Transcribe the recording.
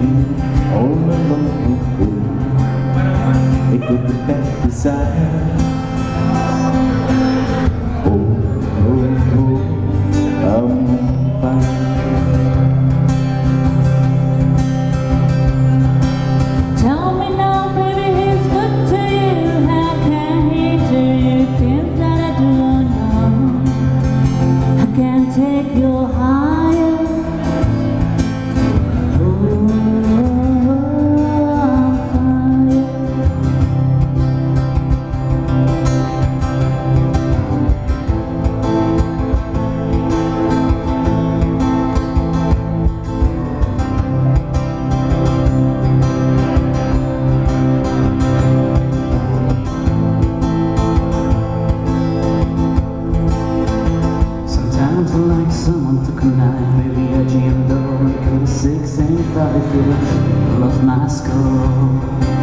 all alone before. It could be that desire. Oh, oh, oh, I'm on fire. Tell me now, baby, he's good to you. How can he do things that I do not know? I can't take you higher. Sometimes I like someone to connect, maybe a GM double, and cut a 6 and 5 if you lost my skull.